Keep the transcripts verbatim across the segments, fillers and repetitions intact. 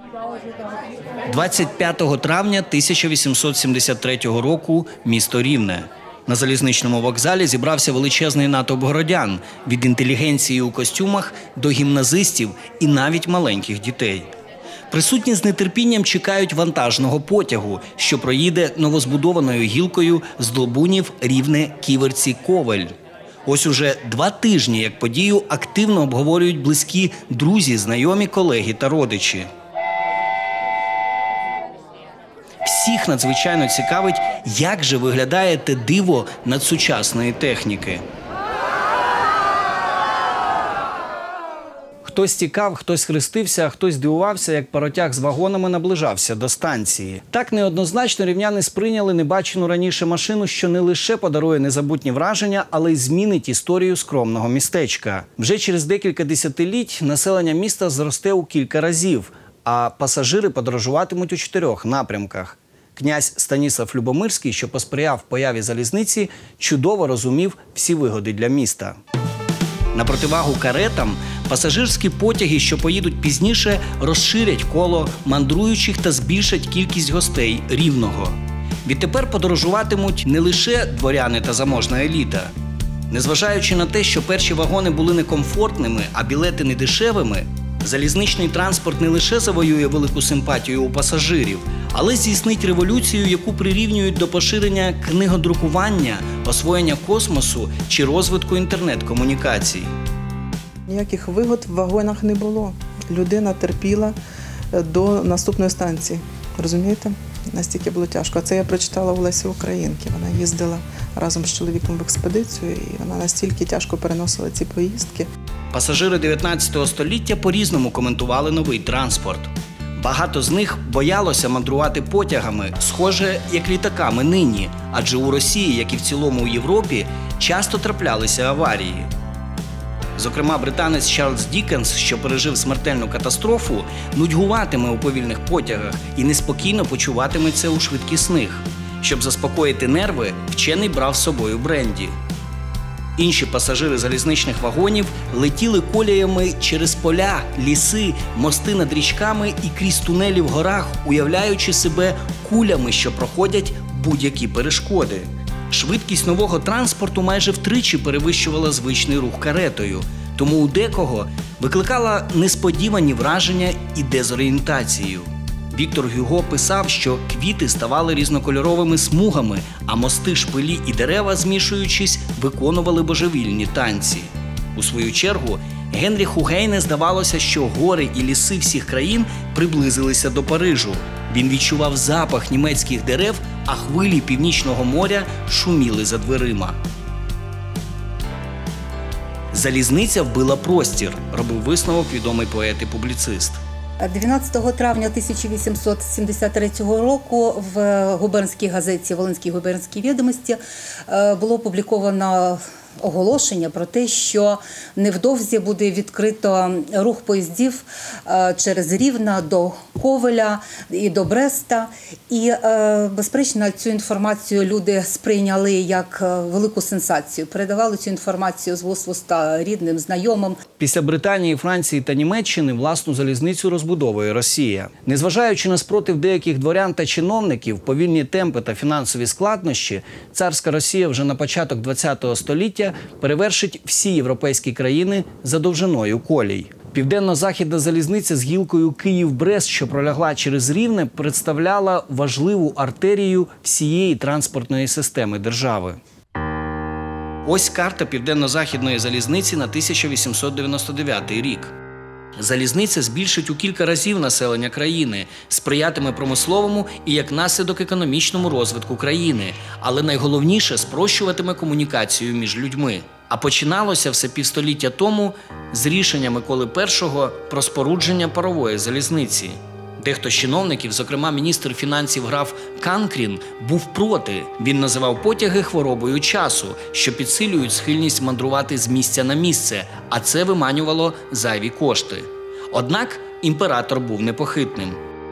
двадцять п'ятого травня тисяча вісімсот сімдесят третього року місто Рівне. На залізничному вокзалі зібрався величезний натовп городян – від інтелігенції у костюмах до гімназистів і навіть маленьких дітей. Присутні з нетерпінням чекають вантажного потягу, що проїде новозбудованою гілкою з Долбунів, Рівне, Ківерці, Ковель. Ось уже два тижні, як подію, активно обговорюють близькі друзі, знайомі, колеги та родичі. Всіх надзвичайно цікавить, як же виглядає те диво надсучасної техніки. Хтось тікав, хтось хрестився, а хтось дивувався, як паротяг з вагонами наближався до станції. Так неоднозначно рівняни сприйняли небачену раніше машину, що не лише подарує незабутні враження, але й змінить історію скромного містечка. Вже через декілька десятиліть населення міста зросте у кілька разів, а пасажири подорожуватимуть у чотирьох напрямках. Князь Станіслав Любомирський, що посприяв появі залізниці, чудово розумів всі вигоди для міста. На противагу каретам, пасажирські потяги, що поїдуть пізніше, розширять коло мандруючих та збільшать кількість гостей Рівного. Відтепер подорожуватимуть не лише дворяни та заможна еліта. Незважаючи на те, що перші вагони були некомфортними, а білети недешевими, залізничний транспорт не лише завоює велику симпатію у пасажирів, але здійснить революцію, яку прирівнюють до поширення книгодрукування, освоєння космосу чи розвитку інтернет-комунікацій. Ніяких вигод в вагонах не було. Людина терпіла до наступної станції. Розумієте? Настільки було тяжко. А це я прочитала у Лесі Українки. Вона їздила разом з чоловіком в експедицію, і вона настільки тяжко переносила ці поїздки. Пасажири дев'ятнадцятого століття по-різному коментували новий транспорт. Багато з них боялося мандрувати потягами, схоже, як літаками нині, адже у Росії, як і в цілому у Європі, часто траплялися аварії. Зокрема, британець Чарльз Діккенс, що пережив смертельну катастрофу, нудьгуватиме у повільних потягах і неспокійно почуватиметься у швидкісних. Щоб заспокоїти нерви, вчений брав з собою бренді. Інші пасажири залізничних вагонів летіли коліями через поля, ліси, мости над річками і крізь тунелі в горах, уявляючи себе кулями, що проходять будь-які перешкоди. Швидкість нового транспорту майже втричі перевищувала звичний рух каретою, тому у декого викликала несподівані враження і дезорієнтацію. Віктор Гюго писав, що квіти ставали різнокольоровими смугами, а мости, шпилі і дерева, змішуючись, виконували божевільні танці. У свою чергу, Генріху Гейне здавалося, що гори і ліси всіх країн приблизилися до Парижу. Він відчував запах німецьких дерев, а хвилі Північного моря шуміли за дверима. Залізниця вбила простір, робив висновок відомий поет і публіцист. дев'ятнадцятого травня тисяча вісімсот сімдесят третього року в губернській газеті «Волинські губернські відомості» було опубліковано оголошення про те, що невдовзі буде відкрито рух поїздів через Рівне до Ковеля і до Бреста. І, безперечно, цю інформацію люди сприйняли як велику сенсацію. Передавали цю інформацію з вуст в уста рідним, знайомим. Після Британії, Франції та Німеччини власну залізницю розбудовує Росія. Незважаючи на спротив деяких дворян та чиновників, повільні темпи та фінансові складнощі, царська Росія вже на початок ХХ століття перевершить всі європейські країни за довжиною колій. Південно-західна залізниця з гілкою Київ-Брест, що пролягла через Рівне, представляла важливу артерію всієї транспортної системи держави. Ось карта Південно-Західної залізниці на тисяча вісімсот дев'яносто дев'ятий рік. Залізниця збільшить у кілька разів населення країни, сприятиме промисловому і, як наслідок, економічному розвитку країни, але найголовніше – спрощуватиме комунікацію між людьми. А починалося все півстоліття тому з рішення Миколи Першого про спорудження парової залізниці. Дехто з чиновників, зокрема міністр фінансів граф Канкрін, був проти. Він називав потяги хворобою часу, що підсилюють схильність мандрувати з місця на місце, а це виманювало зайві кошти. Однак імператор був непохитним.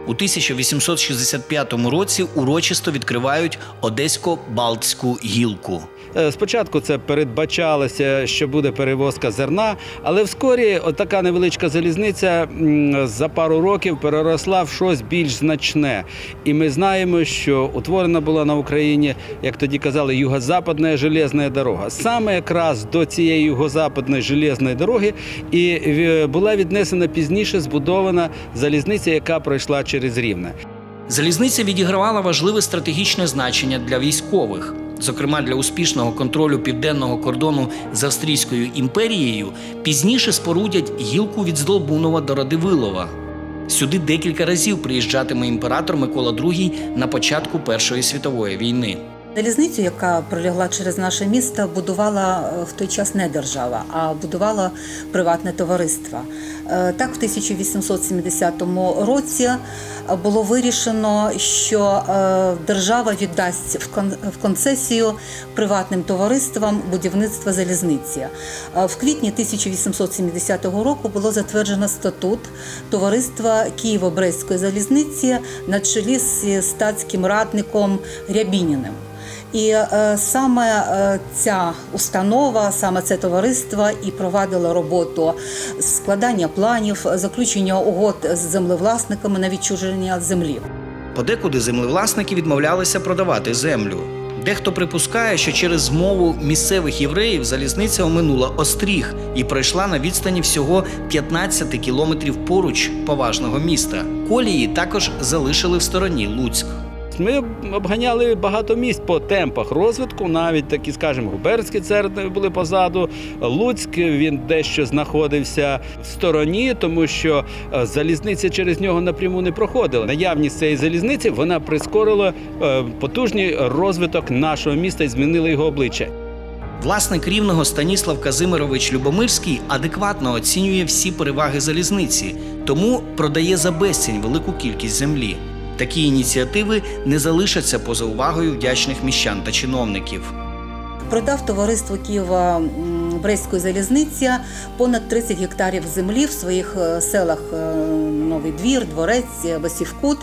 У тисяча вісімсот шістдесят п'ятому році урочисто відкривають Одесько-Балтську гілку. Спочатку це передбачалося, що буде перевозка зерна, але вскорі така невеличка залізниця за пару років переросла в щось більш значне. І ми знаємо, що утворена була на Україні, як тоді казали, Юго-Западна железна дорога. Саме якраз до цієї Юго-Западної железної дороги і була віднесена пізніше збудована залізниця, яка пройшла через Рівне. Залізниця відігравала важливе стратегічне значення для військових. Зокрема, для успішного контролю південного кордону з Австрійською імперією пізніше спорудять гілку від Здолбунова до Радивилова. Сюди декілька разів приїжджатиме імператор Микола другий на початку Першої світової війни. Залізницю, яка пролягла через наше місто, будувала в той час не держава, а будувала приватне товариство. Так, в тисяча вісімсот сімдесятому році було вирішено, що держава віддасть в концесію приватним товариствам будівництво залізниці. В квітні тисяча вісімсот сімдесятого року було затверджено статут товариства Києво-Брестської залізниці на чолі з статським радником Рябініним. І е, саме е, ця установа, саме це товариство і провадило роботу складання планів, заключення угод з землевласниками на відчуження землі. Подекуди землевласники відмовлялися продавати землю. Дехто припускає, що через змову місцевих євреїв залізниця оминула Остріг і пройшла на відстані всього п'ятнадцять кілометрів поруч поважного міста. Колії також залишили в стороні Луцьк. Ми обганяли багато міст по темпах розвитку, навіть такі, скажімо, губернські церкви були позаду, Луцьк, він дещо знаходився в стороні, тому що залізниця через нього напряму не проходила. Наявність цієї залізниці, вона прискорила потужний розвиток нашого міста і змінила його обличчя. Власник Рівного Станіслав Казимирович Любомирський адекватно оцінює всі переваги залізниці, тому продає за безцінь велику кількість землі. Такі ініціативи не залишаться поза увагою вдячних міщан та чиновників. Продав товариство Києво-Брестської залізниці понад тридцять гектарів землі в своїх селах Новий Двір, Дворець, Васівкут.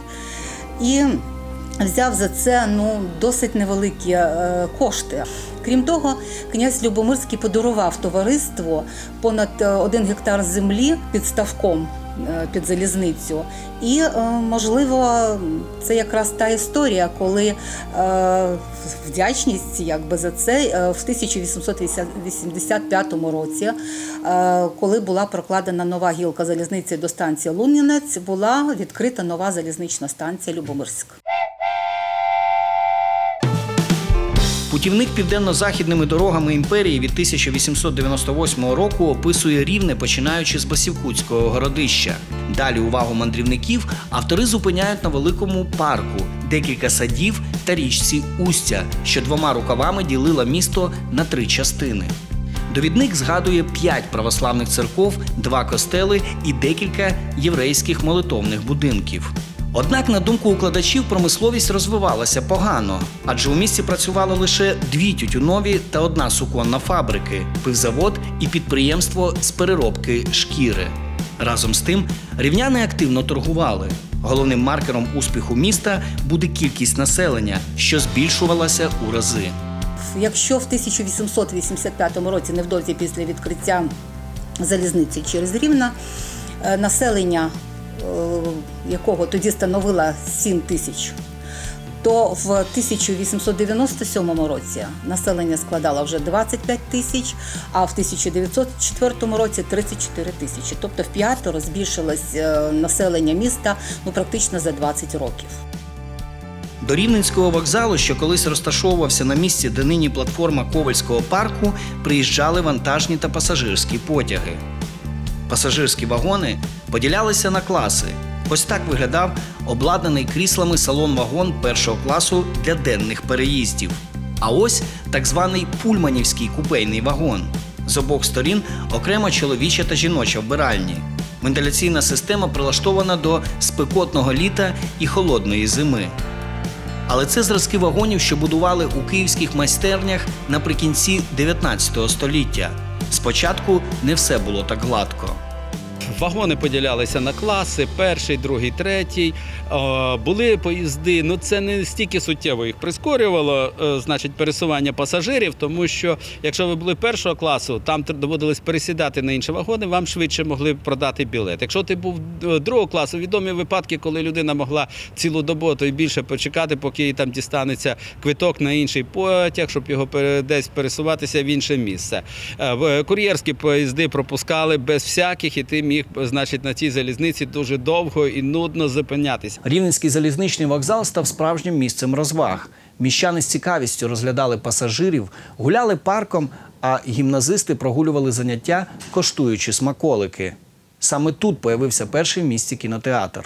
І взяв за це ну, досить невеликі кошти. Крім того, князь Любомирський подарував товариству понад один гектар землі під ставком під залізницю. І, можливо, це якраз та історія, коли вдячність якби, за це в тисяча вісімсот вісімдесят п'ятому році, коли була прокладена нова гілка залізниці до станції Лунінець, була відкрита нова залізнична станція Любомирськ. Путівник південно-західними дорогами імперії від тисяча вісімсот дев'яносто восьмого року описує Рівне, починаючи з Басівкутського городища. Далі увагу мандрівників автори зупиняють на великому парку, декілька садів та річці Устя, що двома рукавами ділила місто на три частини. Довідник згадує п'ять православних церков, два костели і декілька єврейських молитовних будинків. Однак, на думку укладачів, промисловість розвивалася погано, адже у місті працювало лише дві тютюнові та одна суконна фабрики, пивзавод і підприємство з переробки шкіри. Разом з тим, рівняни активно торгували. Головним маркером успіху міста буде кількість населення, що збільшувалася у рази. Якщо в тисяча вісімсот вісімдесят п'ятому році, невдовзі після відкриття залізниці через Рівне, населення якого тоді становило сім тисяч, то в тисяча вісімсот дев'яносто сьомому році населення складало вже двадцять п'ять тисяч, а в тисяча дев'ятсот четвертому році тридцять чотири тисячі. Тобто вп'ятеро збільшилось населення міста ну, практично за двадцять років. До Рівненського вокзалу, що колись розташовувався на місці, де нині платформа Ковельського парку, приїжджали вантажні та пасажирські потяги. Пасажирські вагони поділялися на класи. Ось так виглядав обладнаний кріслами салон-вагон першого класу для денних переїздів. А ось так званий пульманівський купейний вагон. З обох сторін окремо чоловіча та жіноча вбиральні. Вентиляційна система прилаштована до спекотного літа і холодної зими. Але це зразки вагонів, що будували у київських майстернях наприкінці дев'ятнадцятого століття. Спочатку не все було так гладко. вагони поділялися на класи, перший, другий, третій. Е, Були поїзди, ну це не стільки суттєво їх прискорювало, е, значить, пересування пасажирів, тому що якщо ви були першого класу, там доводилось пересідати на інші вагони, вам швидше могли продати білет. Якщо ти був другого класу, відомі випадки, коли людина могла цілу добу, то й більше почекати, поки їй там дістанеться квиток на інший потяг, щоб його десь пересуватися в інше місце. Кур'єрські поїзди пропускали без всяких, і ти міг, значить, на цій залізниці дуже довго і нудно зупинятися. Рівненський залізничний вокзал став справжнім місцем розваг. Міщани з цікавістю розглядали пасажирів, гуляли парком, а гімназисти прогулювали заняття, коштуючи смаколики. Саме тут появився перший в місті кінотеатр.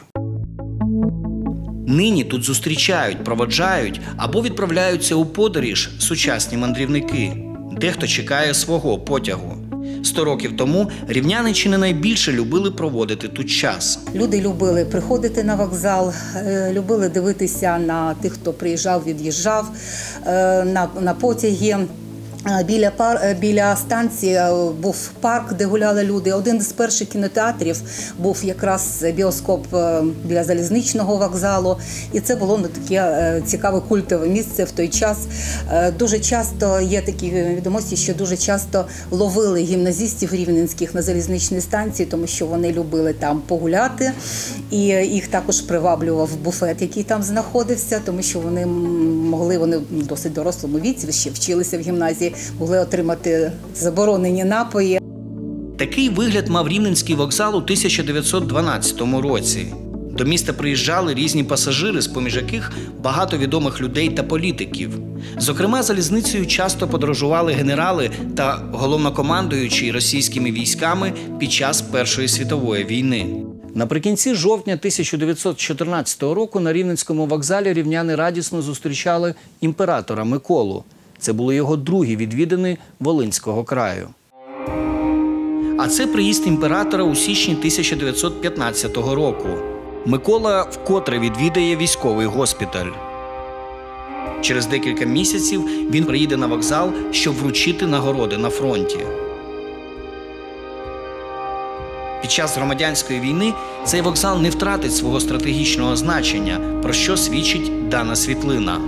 Нині тут зустрічають, проводжають або відправляються у подорож сучасні мандрівники. Дехто чекає свого потягу. Сто років тому рівняни чи не найбільше любили проводити тут час. Люди любили приходити на вокзал, е, любили дивитися на тих, хто приїжджав, від'їжджав е, на, на потяги. Біля, пар, біля станції був парк, де гуляли люди. Один з перших кінотеатрів був якраз біоскоп біля залізничного вокзалу. І це було ну, таке цікаве культове місце в той час. Дуже часто є такі відомості, що дуже часто ловили гімназистів рівненських на залізничній станції, тому що вони любили там погуляти. І їх також приваблював буфет, який там знаходився, тому що вони могли, вони в досить дорослому віці, ще вчилися в гімназії, могли отримати заборонені напої. Такий вигляд мав Рівненський вокзал у тисяча дев'ятсот дванадцятому році. До міста приїжджали різні пасажири, з-поміж яких багато відомих людей та політиків. Зокрема, залізницею часто подорожували генерали та головнокомандуючі російськими військами під час Першої світової війни. Наприкінці жовтня тисяча дев'ятсот чотирнадцятого року на Рівненському вокзалі рівняни радісно зустрічали імператора Миколу. Це були його другі відвідини Волинського краю. А це приїзд імператора у січні тисяча дев'ятсот п'ятнадцятого року. Микола вкотре відвідає військовий госпіталь. Через декілька місяців він приїде на вокзал, щоб вручити нагороди на фронті. Під час громадянської війни цей вокзал не втратить свого стратегічного значення, про що свідчить дана світлина.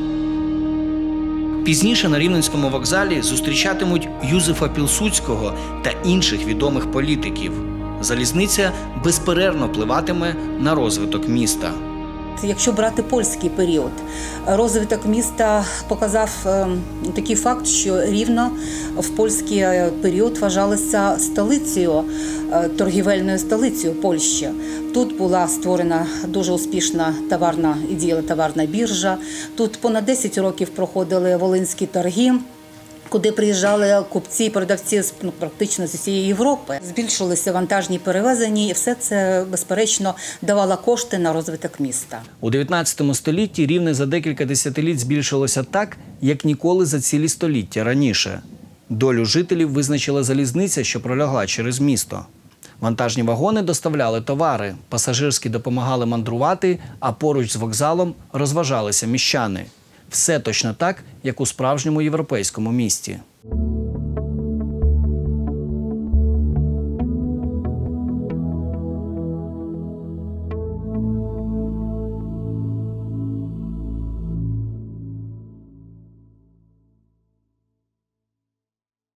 Пізніше на Рівненському вокзалі зустрічатимуть Юзефа Пілсудського та інших відомих політиків. Залізниця безперервно впливатиме на розвиток міста. Якщо брати польський період, розвиток міста показав е, такий факт, що Рівно в польський період вважалося столицею, е, торгівельною столицею Польщі. Тут була створена дуже успішна товарна і діяла товарна біржа. Тут понад десять років проходили волинські торги, куди приїжджали купці і продавці з, ну, практично з усієї Європи. Збільшилися вантажні перевезення, і все це, безперечно, давало кошти на розвиток міста. У дев'ятнадцятому столітті Рівне за декілька десятиліть збільшилося так, як ніколи за цілі століття раніше. Долю жителів визначила залізниця, що пролягла через місто. Вантажні вагони доставляли товари, пасажирські допомагали мандрувати, а поруч з вокзалом розважалися міщани. Все точно так, як у справжньому європейському місті.